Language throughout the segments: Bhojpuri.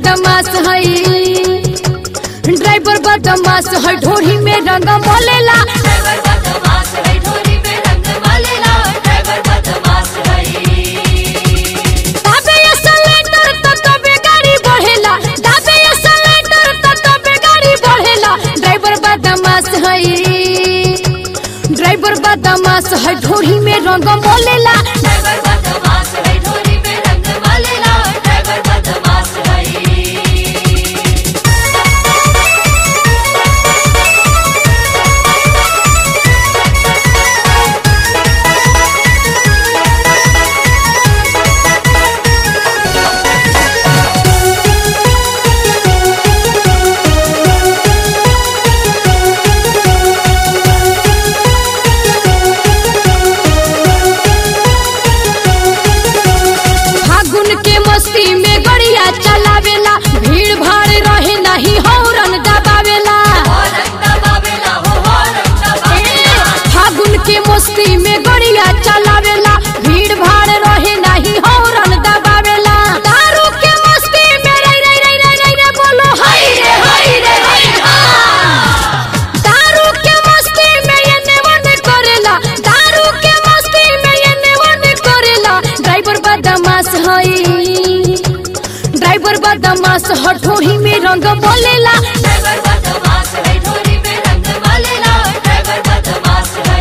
बदमाश है, ड्राइवर बदमाश है, ढोरी में रंग मोलेला। ड्राइवर बदमाश है, ढोरी में रंग मोलेला। ड्राइवर बदमाश है। दाबे एक्सेलेरेटर त तबे गाड़ी बढ़ेला, दाबे एक्सेलेरेटर त तबे गाड़ी बढ़ेला। ड्राइवर बदमाश है, ड्राइवर बदमाश है, ढोरी में रंग मोलेला। ड्राइवर बदमाश है, ढोरी में रंग मोलेला। ड्राइवर बदमाश है। मस्ती में गड़िया चलावेला, भीड़ भाड़ रहे नहीं हॉर्न दबावेला। फागुन के मस्ती में गड़िया चलावेला, भीड़ भाड़ रहे नहीं हॉर्न दबावेला। दारू के मस्ती में रे रे रे रे रे रे बोलो हाय रे हाय रे हाय हा। दारू के मस्ती में ये नेवन करेला, दारू के मस्ती में ये नेवन करेला। ड्राइवर बदमाश है, ड्राइवर बदमाश है, ढोरी में रंग बोलेला। ड्राइवर बदमाश है, ढोरी में रंग मोलेला। ड्राइवर बदमाश है।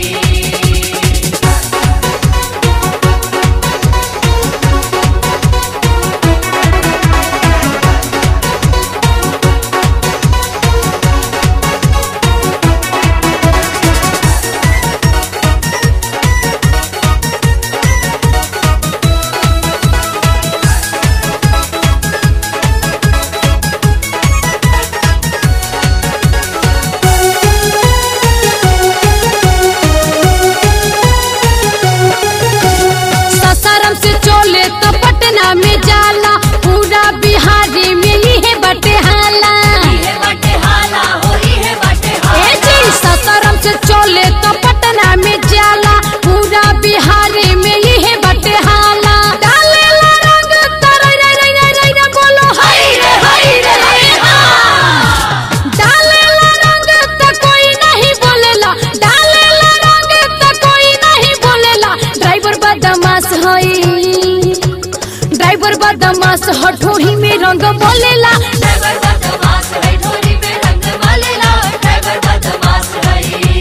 सासाराम से चले तो पटना में जाला, पूरा बिहारी में ये बटे हाला। इहे बाटे हाला हो, इहे बाटे हाला। ए जी सासाराम से चले तो पटना में जाला, पूरा बिहारी में ये बटे हाला। डालेला रंग तरे रे रे रे रे रे बोलो हाय रे हाय रे हाय हा। डालेला रंग त कोई नहीं बोलेला, डालेला रंग त कोई नहीं बोलेला। ड्राइवर बदमाश है, ड्राइवर बदमाश है, ढोरी में रंग बोलेला। ड्राइवर बदमाश है, ढोरी में रंग मोलेला। ड्राइवर बदमाश है।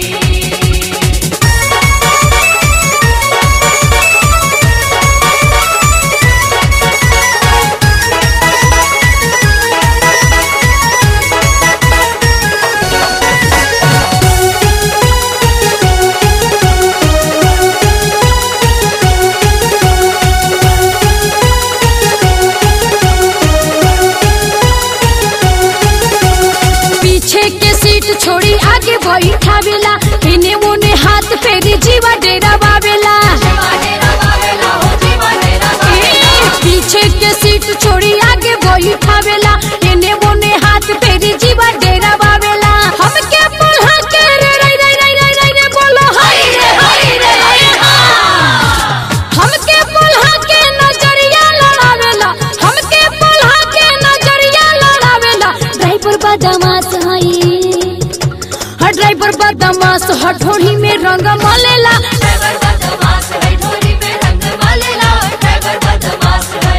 पीछे के सीट छोड़ी आगे बैठावेला, इने मोने हाथ फेरी जीवा डेरा बावेला। पीछे के सीट छोड़ी आगे बैठावेला, इने मोने हाथ फेरी जीवा डेरा बावेला। हमके पुल्हा के रे रे रे रे रे रे रे बोलो हाय रे हाय रे हाय हा। हमके पुल्हा के नजरिया लड़ावेला, हमके पुल्हा के नजरिया लड़ावेला। ड्राइवर बदमाश है, ड्राइवर बदमाश है, ढोरी में रंग मोलेला। ड्राइवर बदमाश है, ढोरी में रंग मोलेला। ड्राइवर बदमाश है।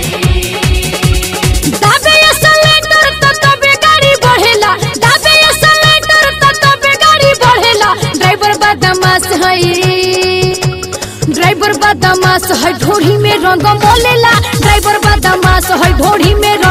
दाबे एक्सेलेरेटर त तबे गाड़ी बढ़ेला, दाबे एक्सेलेरेटर त तबे गाड़ी बढ़ेला। ड्राइवर बदमाश है, ड्राइवर बदमाश है, ढोरी में रंग मोलेला। ड्राइवर बदमाश है, ढोरी में